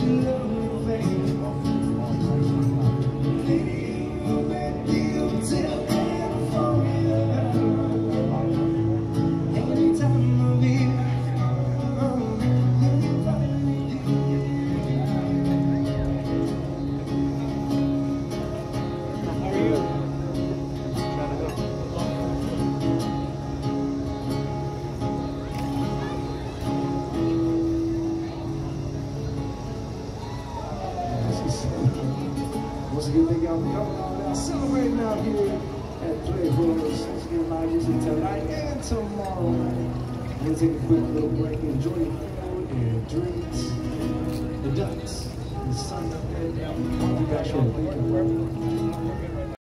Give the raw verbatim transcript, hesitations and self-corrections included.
Once again, thank y'all for coming on out, celebrating out here at Trejo. Once again, live music tonight and tomorrow night. I'm gonna take a quick little break, enjoy your food and drinks, the ducks, the sun up there. I'll be back shortly.